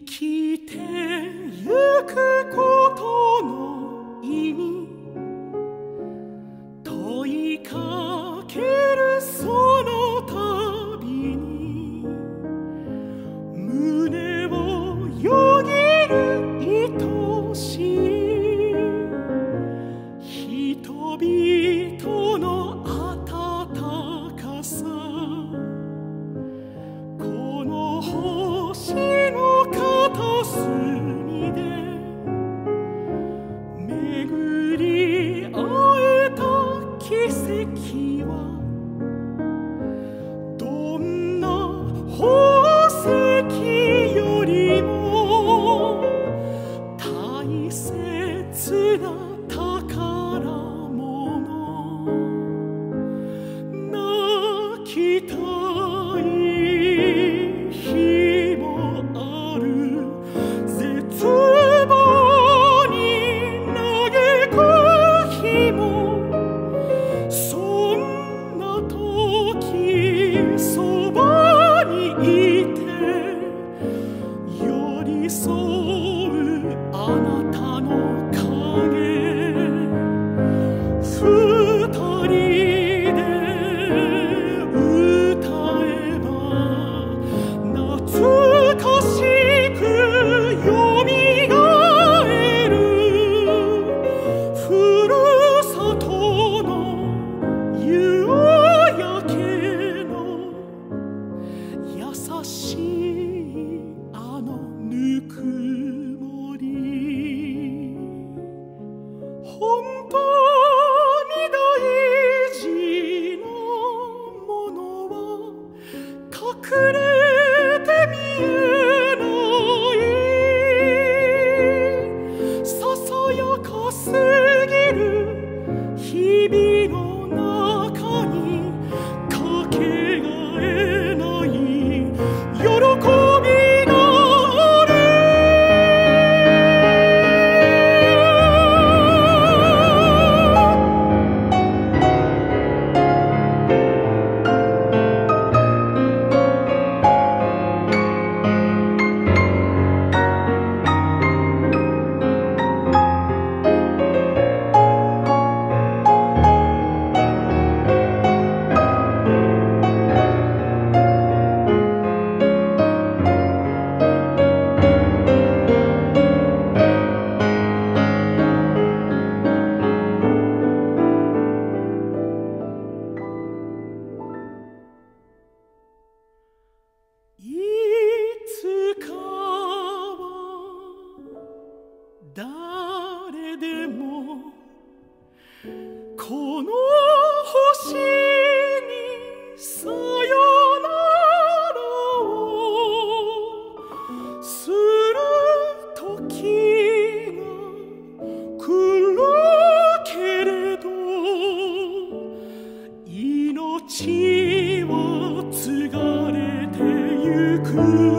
きてゆくことの意味問いかけるその度に胸をよぎる愛しい人々の温かさこの星の片隅で巡り会えた奇跡はどんな宝石よりも大切な宝物泣きたい日もある絶望に嘆く日もそんな時そばにいて寄り添うあなたの影二人で歌えば懐かしくよみがえるふるさとの夕焼けの優しいあのぬくもり本当に大事なものは隠れて見えないささやかすぎる日々の中にかけがえない喜びがあるいつかは誰でもこの星にさよならをする時が来るけれど命は継がれてゆく